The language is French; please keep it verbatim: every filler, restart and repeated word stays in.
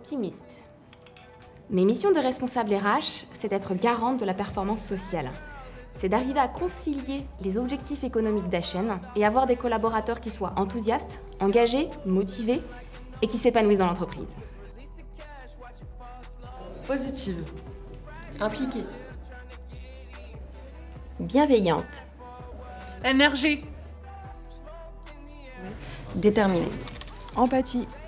optimiste. Mes missions de responsable R H, c'est d'être garante de la performance sociale. C'est d'arriver à concilier les objectifs économiques d'H N et avoir des collaborateurs qui soient enthousiastes, engagés, motivés et qui s'épanouissent dans l'entreprise. Positive. Impliquée. Bienveillante. Énergie. Déterminée. Empathie.